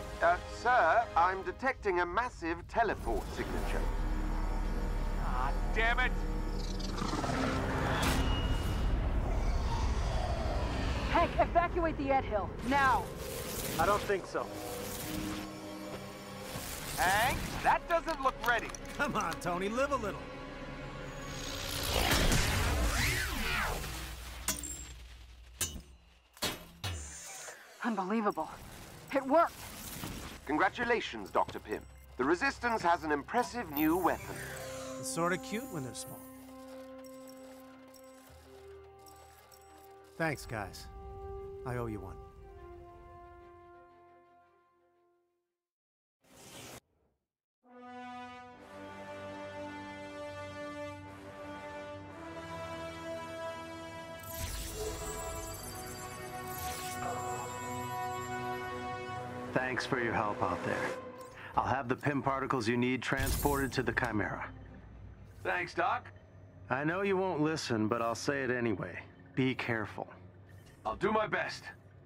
Sir, I'm detecting a massive teleport signature. Ah, damn it! Hank, evacuate the anthill, now! I don't think so. Hank, that doesn't look ready. Come on, Tony, live a little. Unbelievable. It worked! Congratulations, Dr. Pym. The Resistance has an impressive new weapon. It's sort of cute when they're small. Thanks, guys. I owe you one. Thanks for your help out there. I'll have the Pym particles you need transported to the Chimera. Thanks, Doc. I know you won't listen, but I'll say it anyway. Be careful. I'll do my best.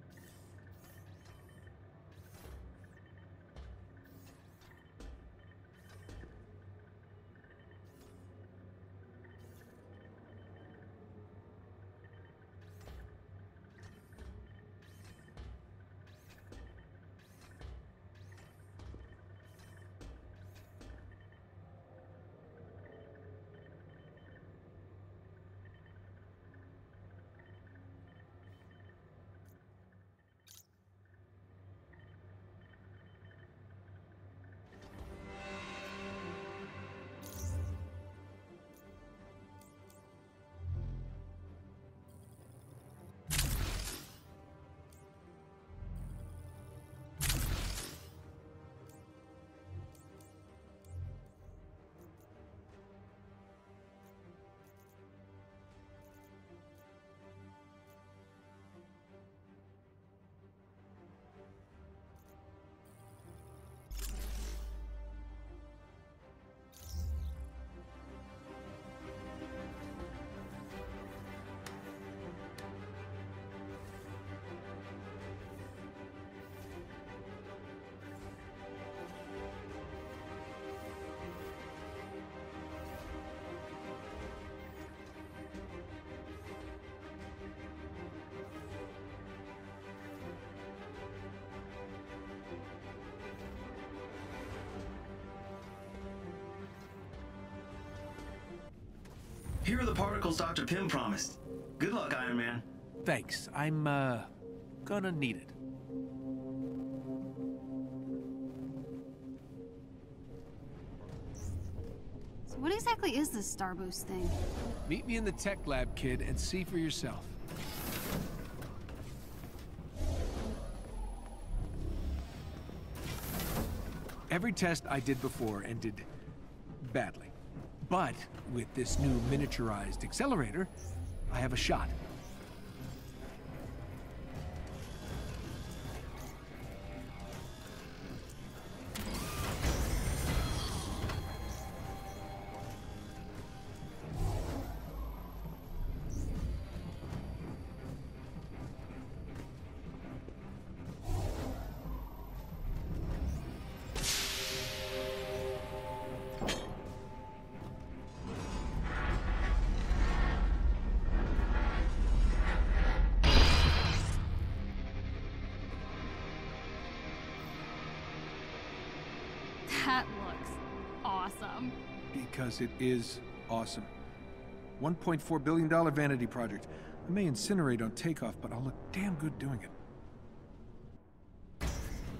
Here are the particles Dr. Pym promised. Good luck, Iron Man. Thanks. I'm, gonna need it. So what exactly is this Star Boost thing? Meet me in the tech lab, kid, and see for yourself. Every test I did before ended badly. But with this new miniaturized accelerator, I have a shot. That looks awesome. Because it is awesome. $1.4 billion vanity project. I may incinerate on takeoff, but I'll look damn good doing it.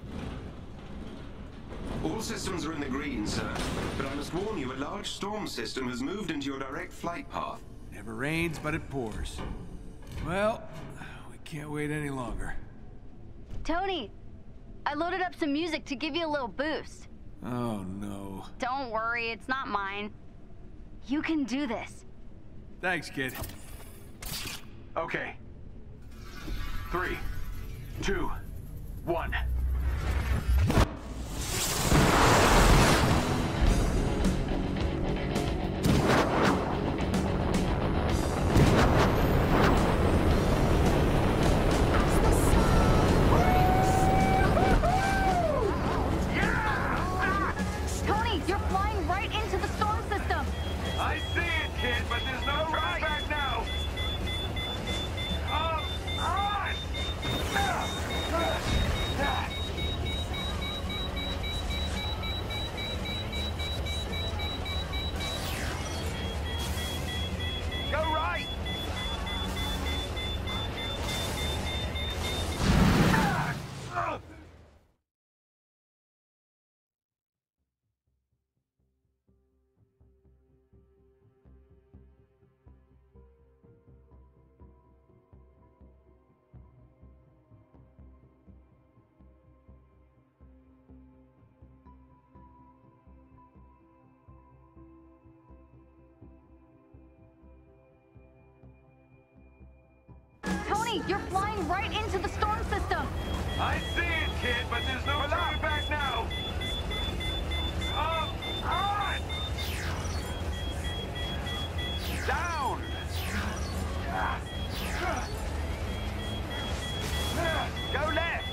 All systems are in the green, sir. But I must warn you, a large storm system has moved into your direct flight path. Never rains, but it pours. Well, we can't wait any longer. Tony, I loaded up some music to give you a little boost. Oh, no. Don't worry, it's not mine. You can do this. Thanks, kid. Okay. 3, 2, 1. Tony, you're flying right into the storm system. I see it, kid, but there's no turning back now. On! Down! Go left!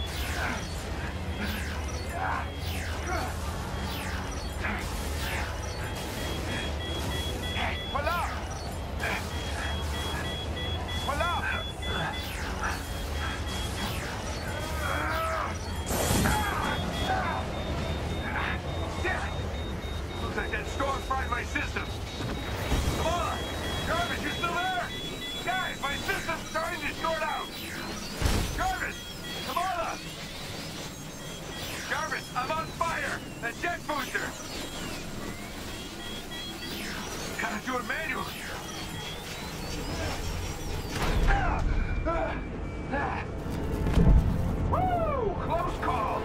Pull up! Pull up! Looks like that storm fried my system. Come on! Jarvis, you still there? Guys, my system's starting to short out. Jarvis! Come on! Jarvis, I'm on fire! That jet booster! Gotta do it manually. Woo! Close call!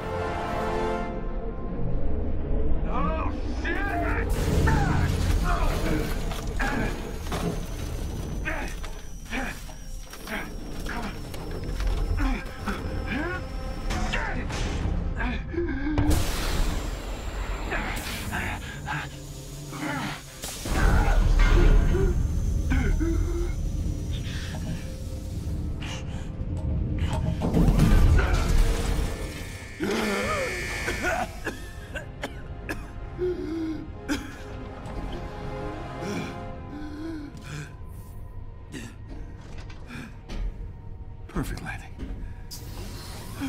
Oh, shit! Perfect landing. Okay.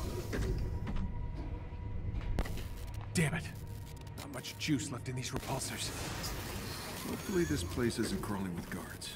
Damn it. Not much juice left in these repulsors. Hopefully this place isn't crawling with guards.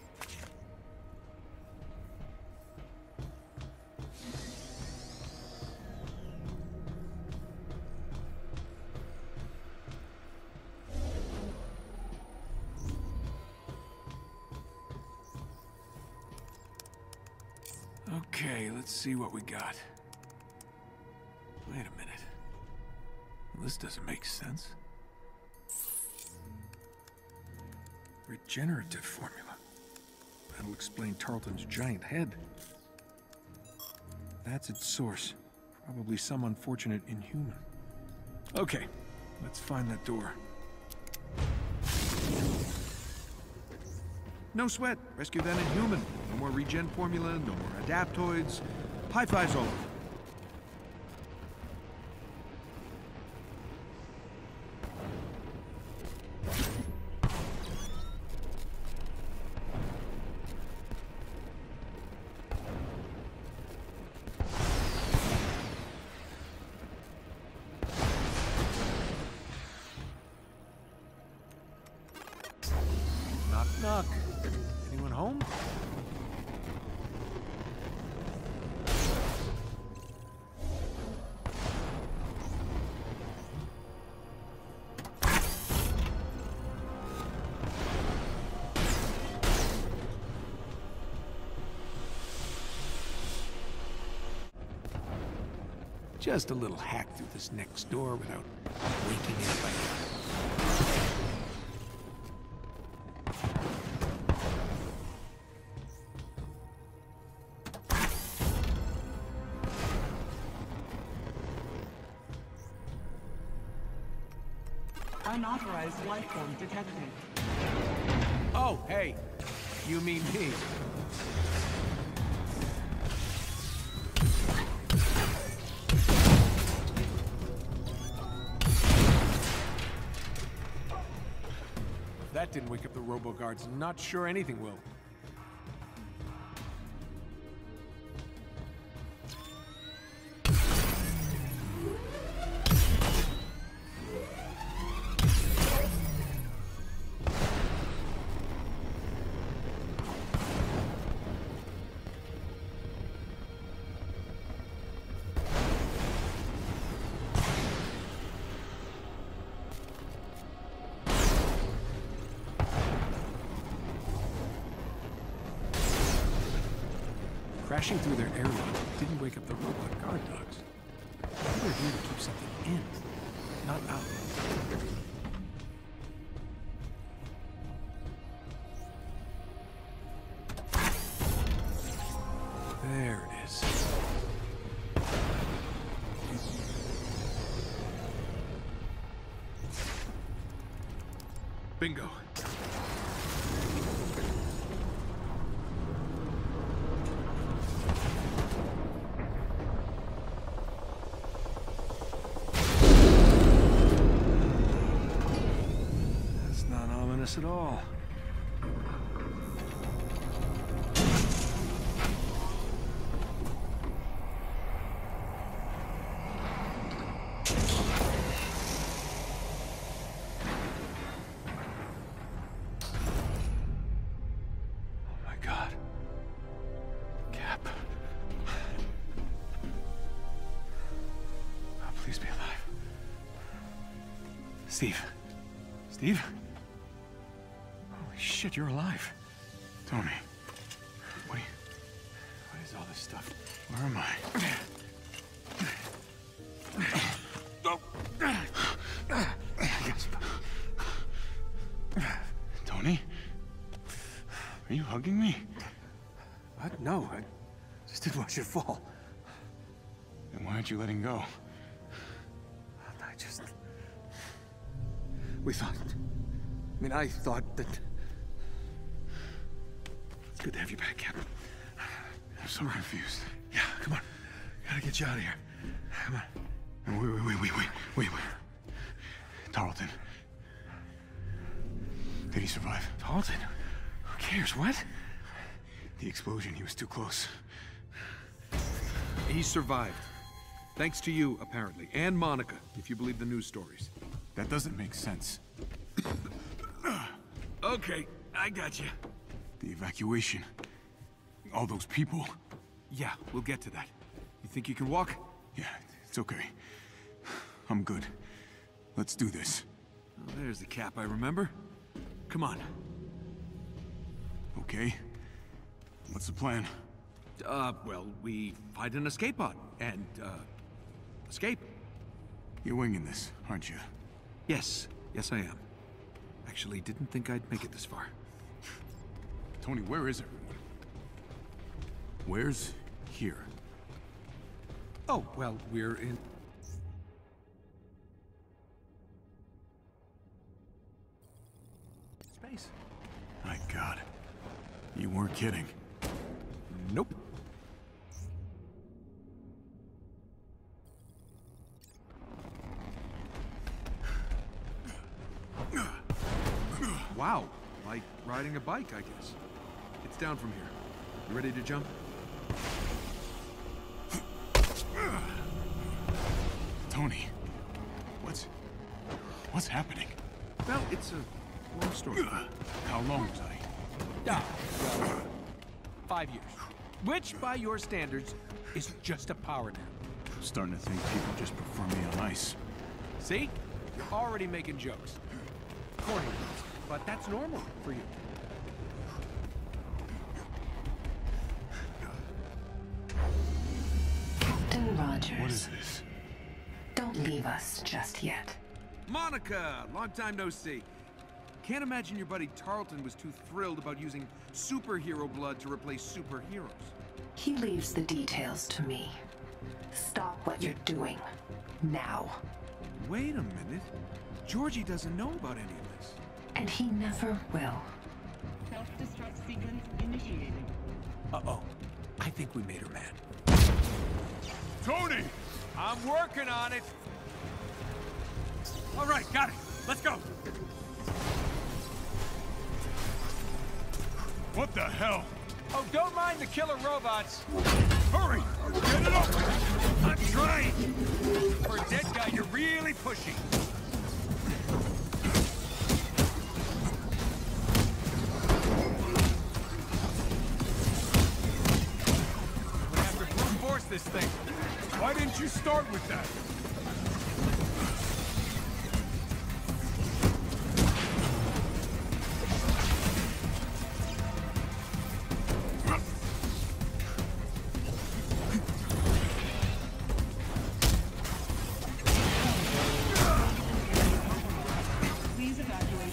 Okay, let's see what we got. Wait a minute. This doesn't make sense. Regenerative formula. That'll explain Tarleton's giant head. That's its source. Probably some unfortunate inhuman. Okay, let's find that door. No sweat. Rescue that inhuman. No more regen formula, no more adaptoids. High fives all over. Knock, knock. Anyone home? Just a little hack through this next door without waking anybody up. Unauthorized life form detected. Oh, hey. You mean me. If that didn't wake up the robo-guards, not sure anything will. Crashing through their area didn't wake up the robot guard dogs. Maybe they're here to keep something in, not out. Bingo. That's not ominous at all. Steve. Steve? Holy shit, you're alive. Tony. What is all this stuff? Where am I? Tony? Are you hugging me? What? No, I just didn't want you to fall. Then why aren't you letting go? I thought that... It's good to have you back, Captain. I'm so confused. Yeah, come on. Gotta get you out of here. Come on. Wait. Tarleton. Did he survive? Tarleton? Who cares? What? The explosion, he was too close. He survived. Thanks to you, apparently. And Monica, if you believe the news stories. That doesn't make sense. Okay, I got you. The evacuation. All those people. Yeah, we'll get to that. You think you can walk? Yeah, it's okay. I'm good. Let's do this. Oh, there's the Cap I remember. Come on. Okay. What's the plan? Well, we find an escape pod and, escape. You're winging this, aren't you? Yes. Yes, I am. Actually, didn't think I'd make it this far. Tony, where is everyone? Where's here? Oh, well, we're in... space. My God. You weren't kidding. Nope. Wow, like riding a bike, I guess. It's down from here. You ready to jump? Tony, what's happening? Well, it's a long story. How long was I? Well, 5 years. Which, by your standards, is just a power nap. I'm starting to think people just prefer me on ice. See? You're already making jokes. Corny ones. But that's normal for you. Captain Rogers. What is this? Don't leave us just yet. Monica! Long time no see. Can't imagine your buddy Tarleton was too thrilled about using superhero blood to replace superheroes. He leaves the details to me. Stop what you're doing. Now. Wait a minute. Georgie doesn't know about any of this. And he never will. Self-destruct sequence initiated. Uh-oh. I think we made her mad. Tony! I'm working on it! All right, got it. Let's go. What the hell? Oh, don't mind the killer robots. Hurry! Get it up! I'm trying. For a dead guy, you're really pushing. We have to brute force this thing. Why didn't you start with that? Please evacuate.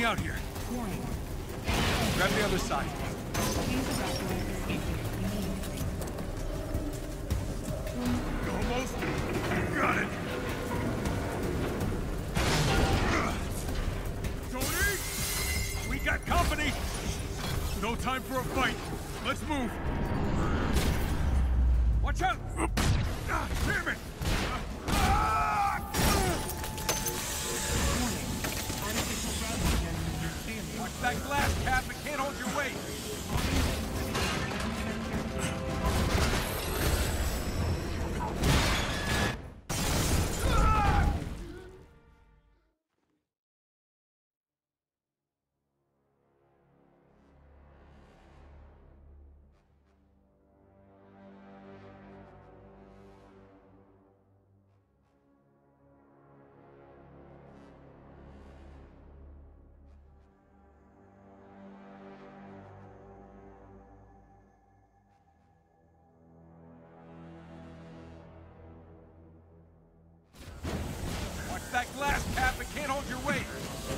out here. Warning. Grab the other side. Please evacuate this vehicle immediately. Almost. Got it. Tony! We got company! No time for a fight. Let's move. Watch out! Damn it! Warning. Artificial gravity generator failure. Watch that glass, Cap. It can't hold your weight. Watch that glass, Cap. It can't hold your weight.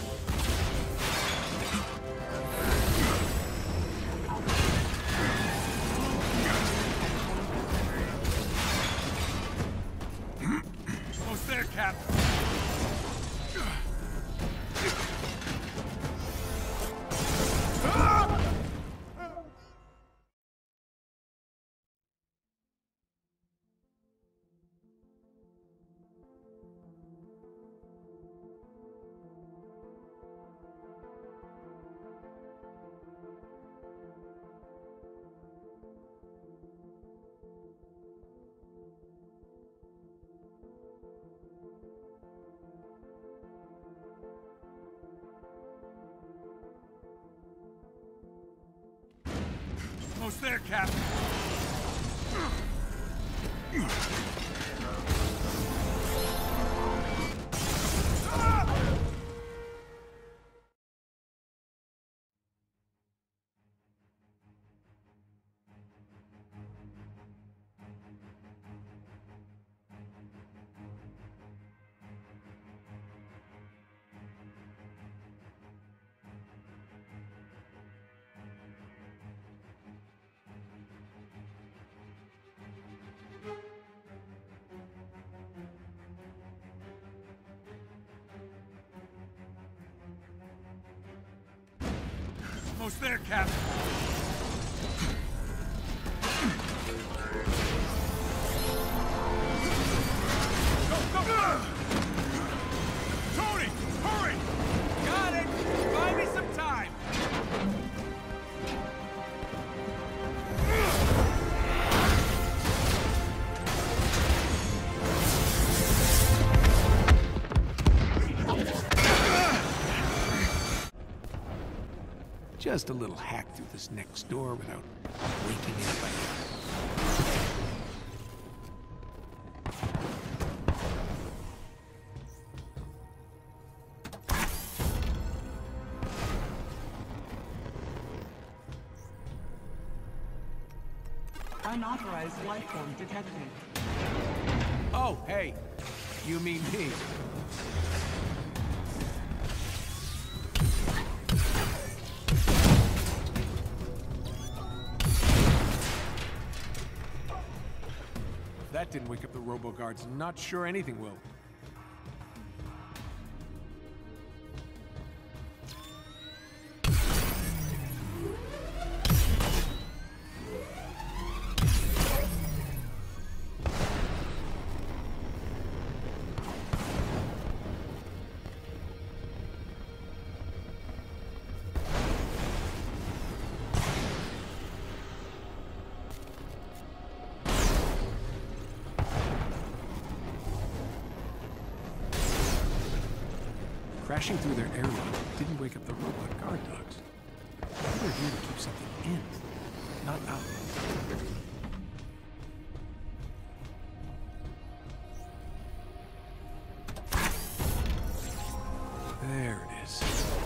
Almost there, Cap. Almost there, Cap. Almost there, Cap. Go, go! Tony, hurry! Got it! Buy me some time! Just a little hack through this next door without waking anybody up. Unauthorized life form detected. Oh, hey. You mean me. If that didn't wake up the robo-guards, I'm not sure anything will. Crashing through their airlock didn't wake up the robot guard dogs. They're here to keep something in, not out. There it is.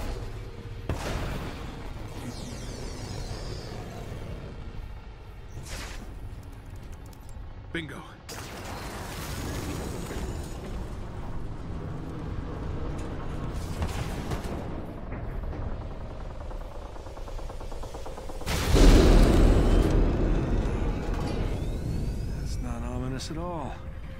Bingo. ominous at all.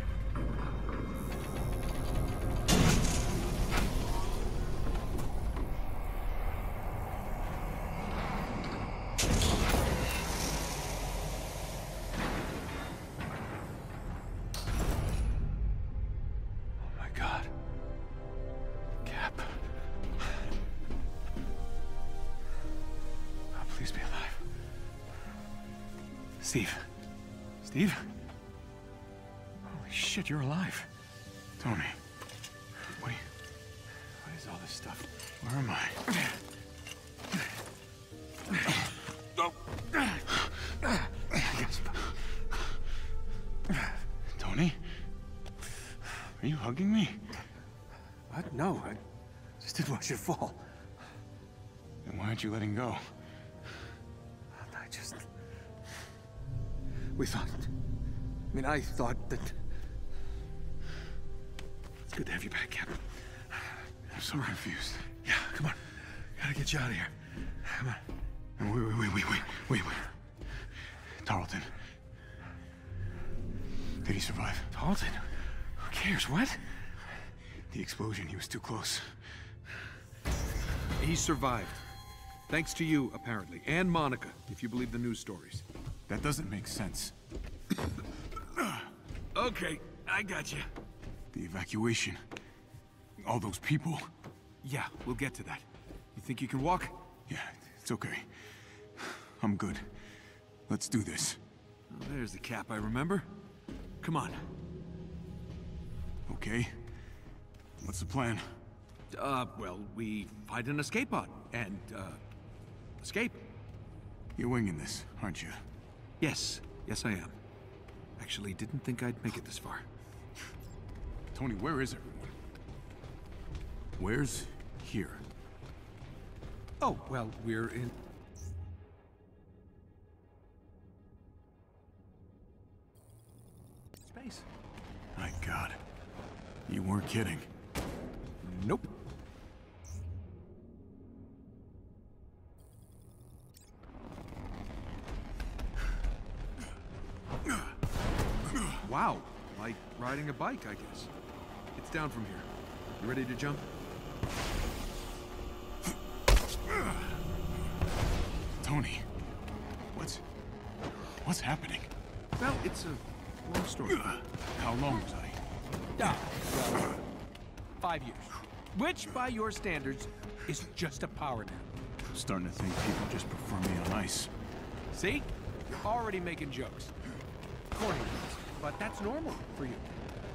Steve. Steve? Holy shit, you're alive. Tony. What is all this stuff? Where am I? Tony? Are you hugging me? What? No, I just didn't want you to fall. Then why aren't you letting go? We thought... I thought that... It's good to have you back, Captain. I'm so confused. Yeah, come on. Gotta get you out of here. Come on. Wait. Tarleton. Did he survive? Tarleton? Who cares? What? The explosion, he was too close. He survived. Thanks to you, apparently. And Monica, if you believe the news stories. That doesn't make sense. Okay, I got you. The evacuation. All those people. Yeah, we'll get to that. You think you can walk? Yeah, it's okay. I'm good. Let's do this. Oh, there's the Cap I remember. Come on. Okay. What's the plan? Well, we find an escape pod and, escape. You're winging this, aren't you? Yes. Yes, I am. Actually, didn't think I'd make it this far. Tony, where is everyone? Where's here? Oh, well, we're in... space. My God. You weren't kidding. Nope. Wow, like riding a bike, I guess. It's down from here. You ready to jump? Tony, what's happening? Well, it's a long story. How long was I? Well, 5 years. Which, by your standards, is just a power nap. I'm starting to think people just prefer me on ice. See? You're already making jokes. Corny ones. But that's normal for you.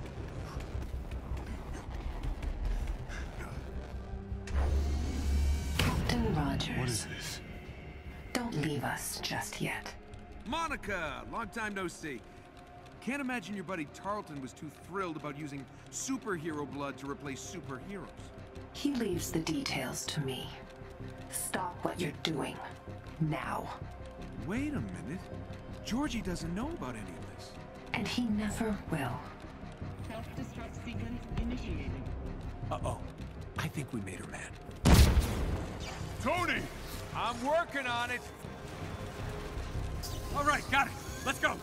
Captain Rogers. What is this? Don't leave us just yet. Monica! Long time no see. Can't imagine your buddy Tarleton was too thrilled about using superhero blood to replace superheroes. He leaves the details to me. Stop what you're doing. Now. Wait a minute. Georgie doesn't know about any of this. And he never will. Self-destruct sequence initiated. Uh-oh. I think we made her mad. Tony! I'm working on it! All right, got it. Let's go.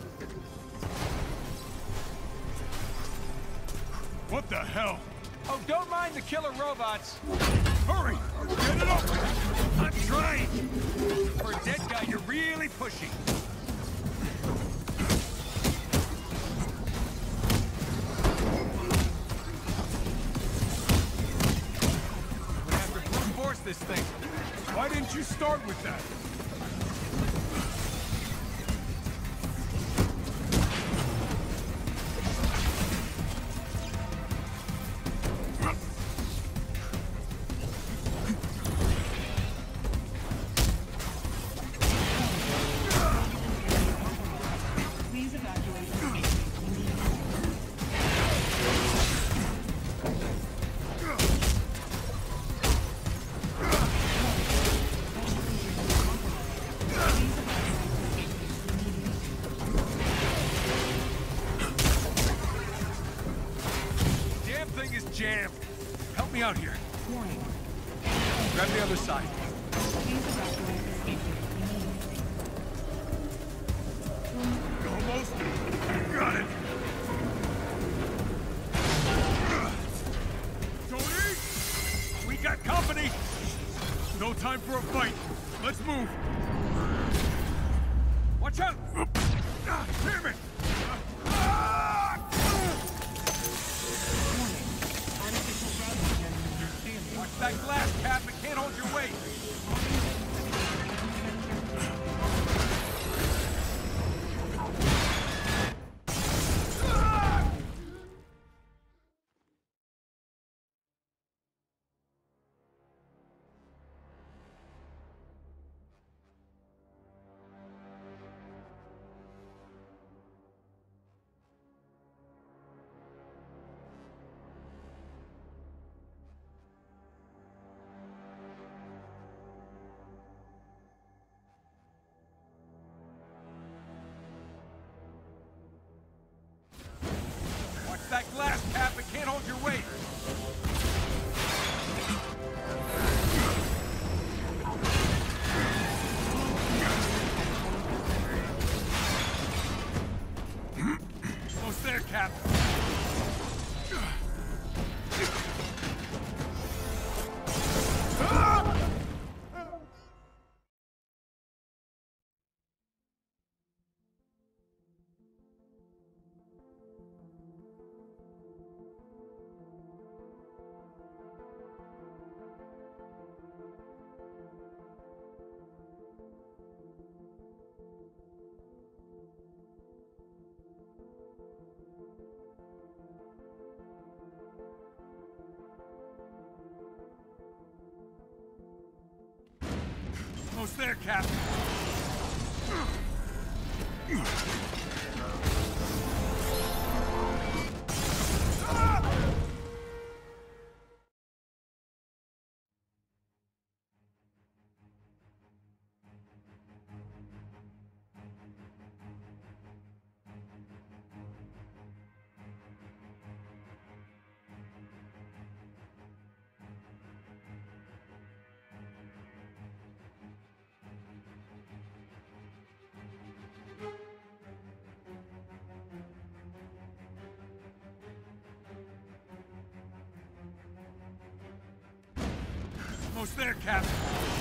What the hell? Oh, don't mind the killer robots. Hurry! Get it up! I'm trying. For a dead guy, you're really pushing. I'm gonna have to brute force this thing. Why didn't you start with that? Please evacuate. Damn thing is jammed. Help me out here. Warning. Grab the other side. Please evacuate immediately. Almost. Got it. time for a fight. Let's move. Watch out! Damn it! Watch that glass, Cap. It can't hold your weight. That glass, Cap, it can't hold your weight. Almost there, Cap. Almost there, Cap. Almost there, Cap.